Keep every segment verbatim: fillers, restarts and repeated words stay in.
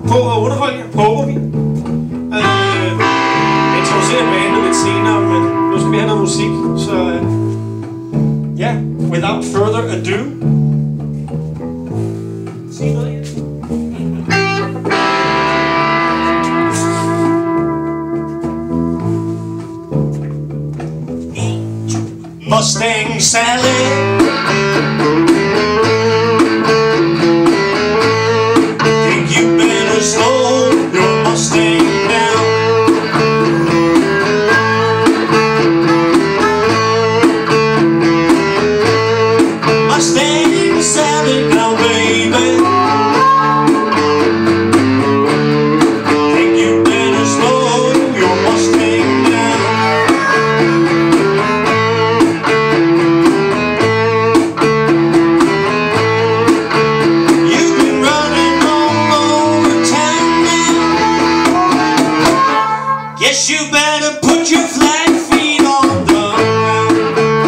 på at underholde jer, håber vi. Øh, jeg introducerer bandet lidt senere, men nu skal vi have noget musik, så øh, ja, without further ado. Sig noget igen. Mustang Sally, think you better slow your Mustang down. Mustang Sally, now baby, think you better slow your Mustang down. Yes, you better put your flat feet on the ground.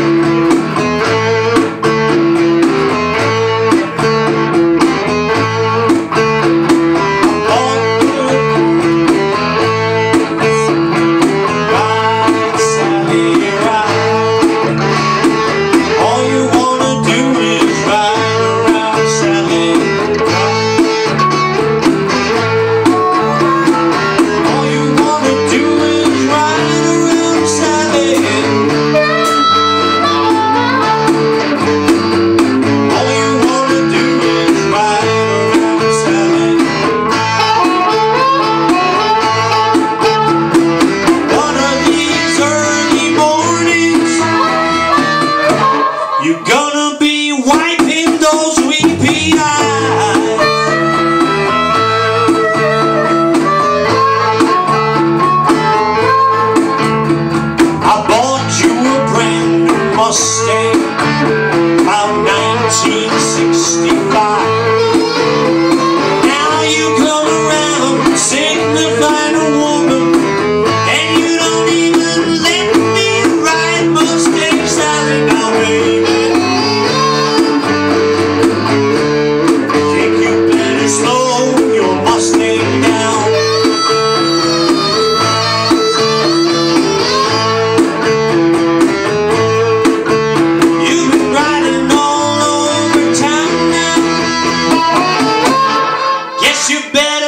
Ride, Sally, ride. All you wanna do is ride around, Sally, ride. All you wanna do is ride around, Sally. All you wanna do is ride around, Sally. One of these early mornings, you're gonna be wiping those weepy eyes. I bought you a brand new Mustang about nineteen sixty-five. Now you come around signifying a woman, and you don't even let me ride Mustang Sally, now baby. Think you better slow your Mustang down. You've been riding all over town now. Guess you better